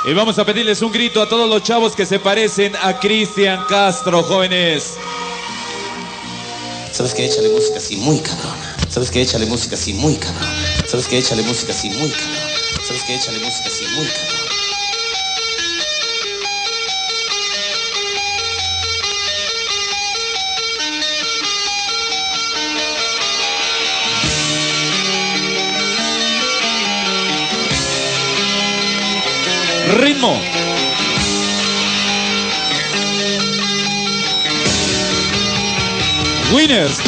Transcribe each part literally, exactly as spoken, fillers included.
Y vamos a pedirles un grito a todos los chavos que se parecen a Cristian Castro, jóvenes. ¿Sabes qué? Échale música así muy cabrona. ¿Sabes qué? Échale música así muy cabrona. ¿Sabes qué? Échale música así muy cabrona. ¿Sabes qué? Échale música así muy cabrona. Ritmo. Winners.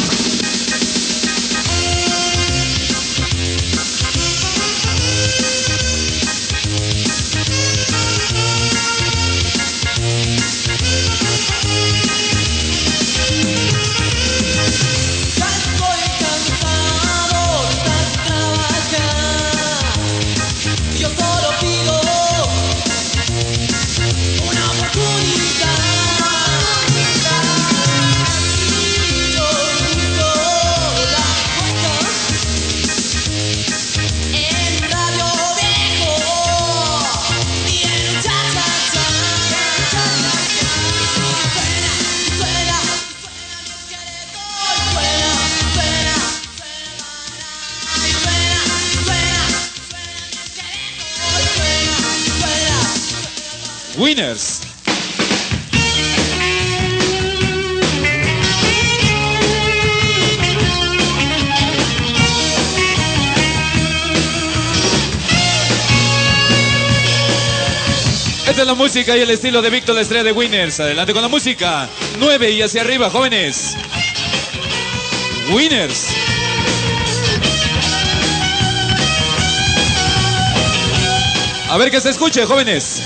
Winners. Esta es la música y el estilo de Víctor La Estrella de Winners. Adelante con la música. Nueve y hacia arriba, jóvenes. Winners. A ver que se escuche, jóvenes.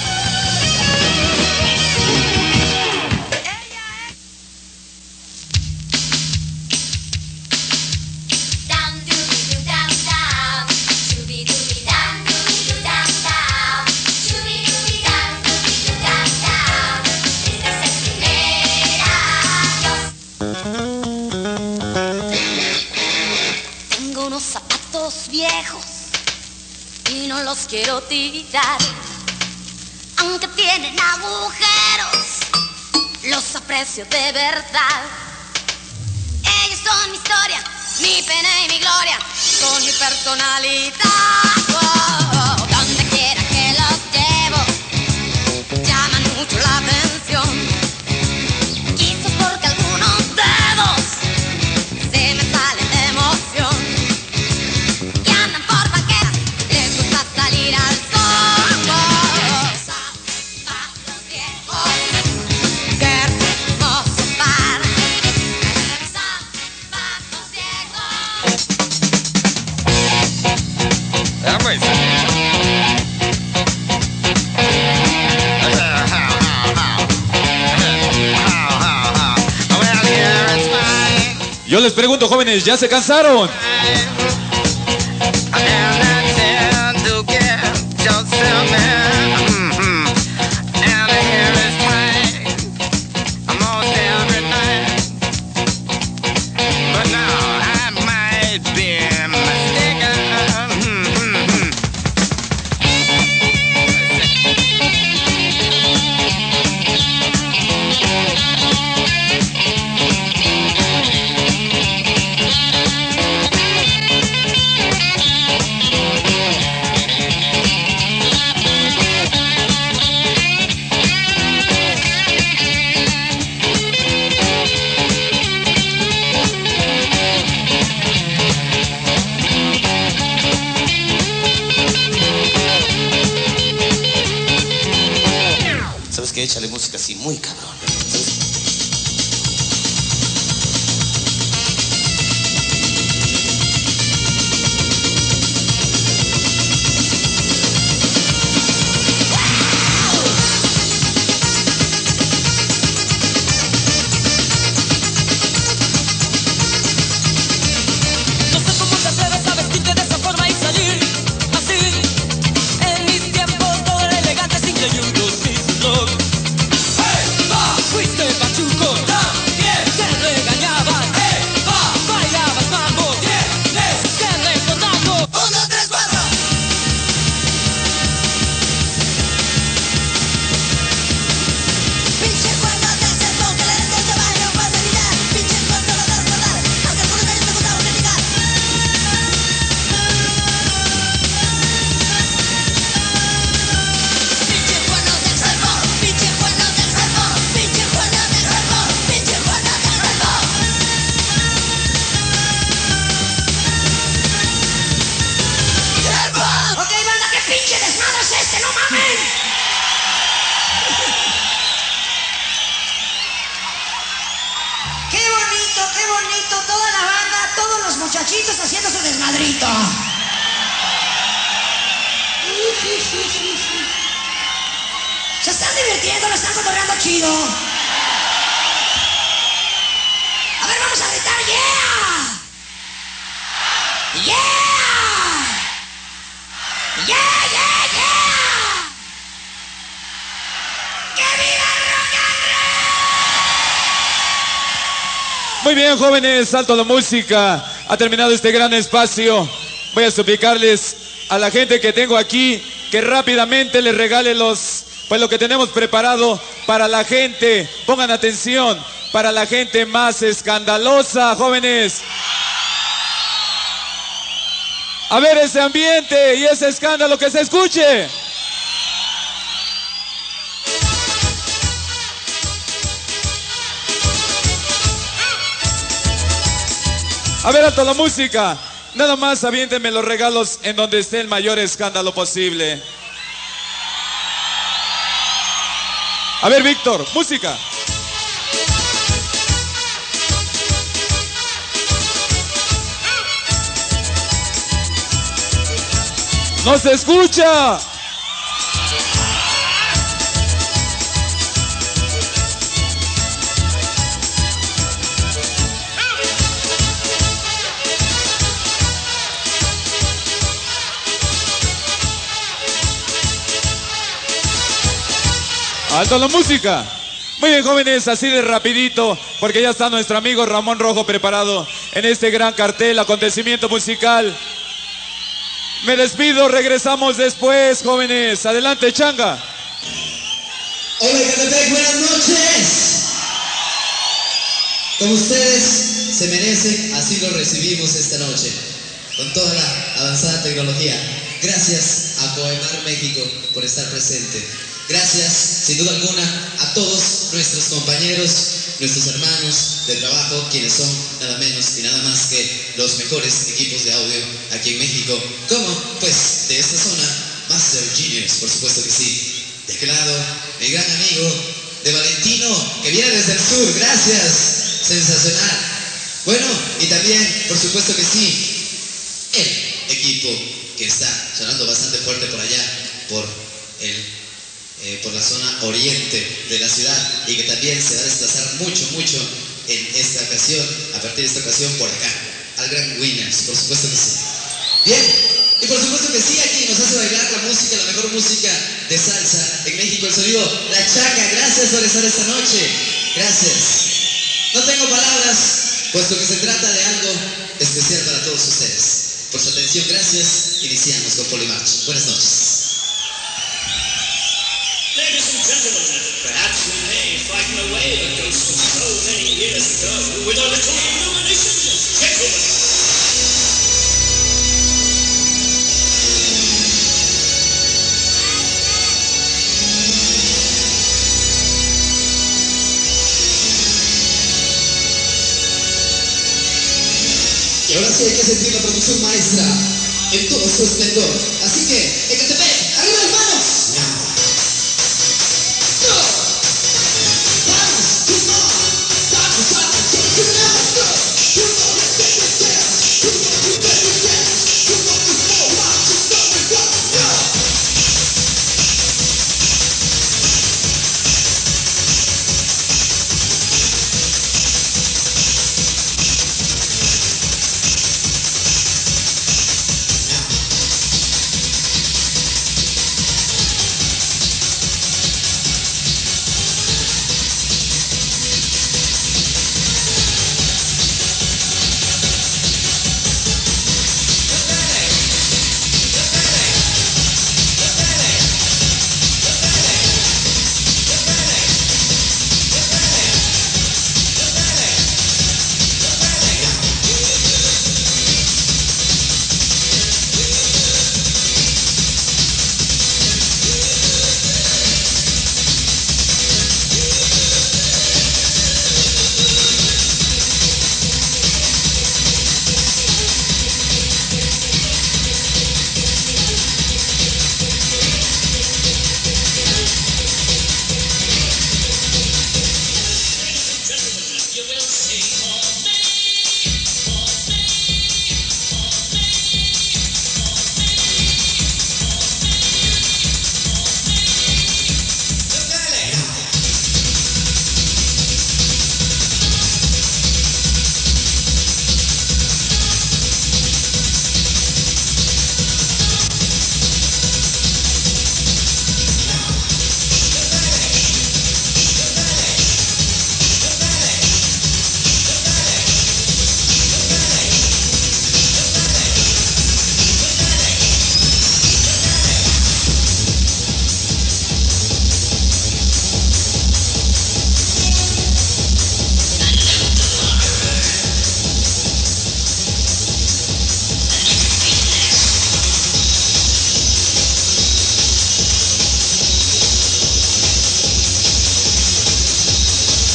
Tengo unos zapatos viejos y no los quiero tirar, aunque tienen agujeros, los aprecio de verdad. Ellos son mi historia, mi pena y mi gloria, son mi personalidad. Oh, donde quiera que los llevo, llaman mucho la atención. Quizás porque algunos dedos se me salen de emoción y andan por banquetas, les gusta salir al sol. Zapatos viejos, qué hermoso par. Zapatos viejos. Ah, pues. Yo les pregunto, jóvenes, ¿ya se cansaron? ¿Sabes qué? Échale música así muy cabrón. No sé cómo te atreves a vestirte de esa forma y salir así. En mis tiempos todo era elegante, sin que you go see the look. Hey, the quiz. muchachitos haciendo su desmadrito. Se están divirtiendo, lo están cotorreando chido. A ver, vamos a gritar, yeah. Yeah. Yeah, yeah, yeah. ¡Que viva el rock and roll! Muy bien, jóvenes, alto la música. Ha terminado este gran espacio. Voy a suplicarles a la gente que tengo aquí que rápidamente les regale los, pues lo que tenemos preparado para la gente. Pongan atención, para la gente más escandalosa, jóvenes. A ver ese ambiente y ese escándalo, que se escuche. A ver, alto la música. Nada más aviéntenme los regalos en donde esté el mayor escándalo posible. A ver, Víctor, música. ¡No se escucha! ¡Alto la música! Muy bien, jóvenes, así de rapidito, porque ya está nuestro amigo Ramón Rojo preparado en este gran cartel, acontecimiento musical. Me despido, regresamos después, jóvenes. Adelante, Changa. Hola, Ecatepec, buenas noches. Como ustedes se merecen, así lo recibimos esta noche, con toda la avanzada tecnología. Gracias a Coemar México por estar presente. Gracias, sin duda alguna, a todos nuestros compañeros, nuestros hermanos de trabajo, quienes son nada menos y nada más que los mejores equipos de audio aquí en México, como pues de esta zona, Master Genius, por supuesto que sí. De aquel lado, mi gran amigo de Valentino, que viene desde el sur, gracias, sensacional. Bueno, y también, por supuesto que sí, el equipo que está sonando bastante fuerte por allá, por el... Eh, por la zona oriente de la ciudad, y que también se va a desplazar mucho, mucho en esta ocasión, a partir de esta ocasión por acá, al gran Winners, por supuesto que sí. Bien, y por supuesto que sí, aquí nos hace bailar la música, la mejor música de salsa en México, el sonido La Changa. Gracias por estar esta noche, gracias. No tengo palabras, puesto que se trata de algo especial para todos ustedes. Por su atención, gracias. Iniciamos con Polymarch. Buenas noches. Ladies and gentlemen, perhaps we may frighten away the ghosts of so many years ago with a little illumination, gentlemen. Y ahora sí hay que sentir la producción maestra en todo su esplendor. Así que, Ecatepec, ¡arriba las manos!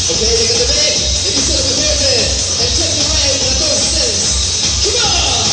Ok, díganme, de mi solo me pierde el Check Ray para todos ustedes. ¡Come on!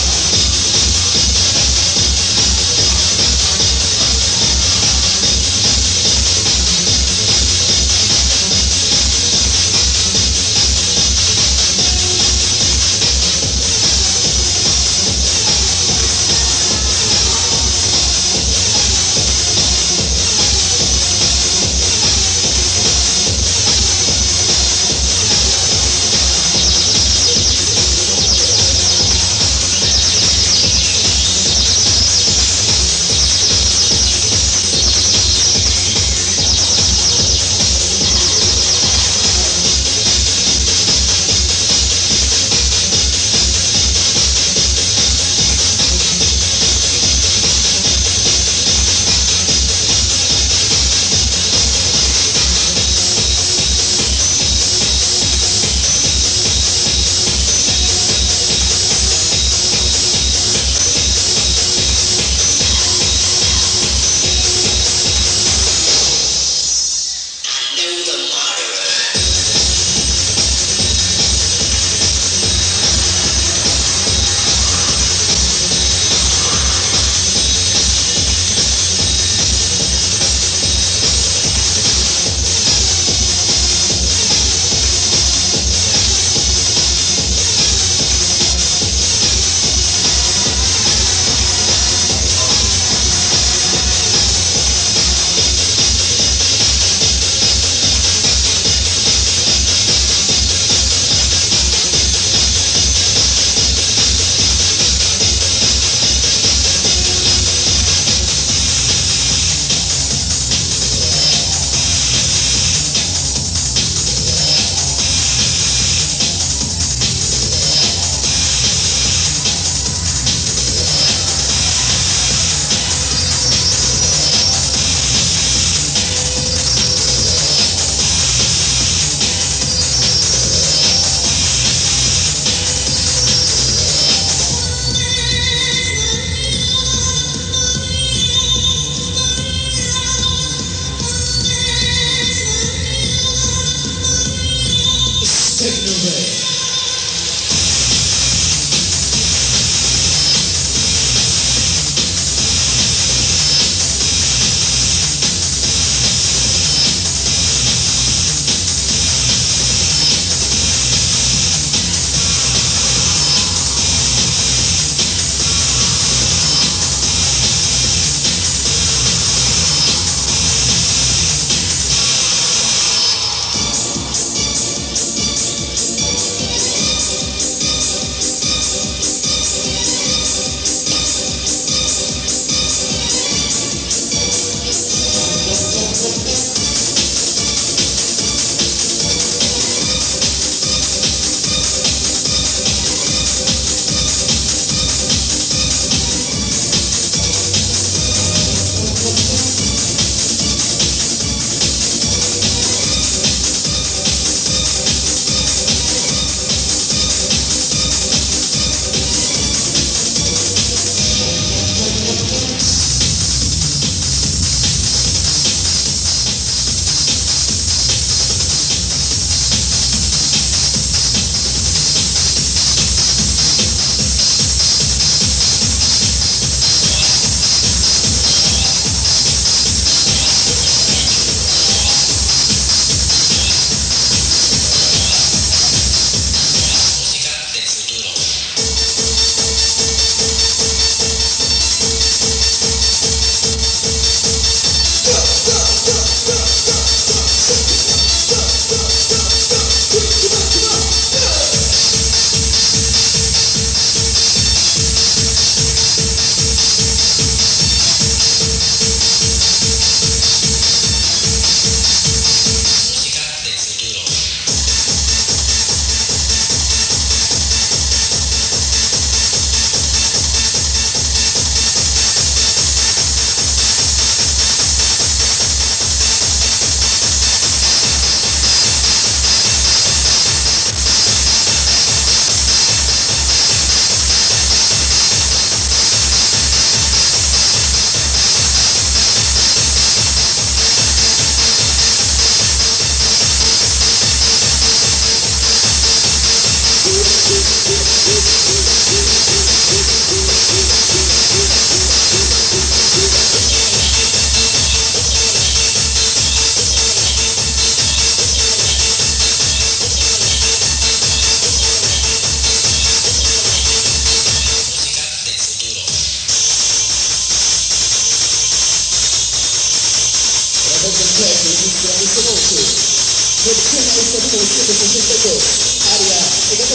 Ella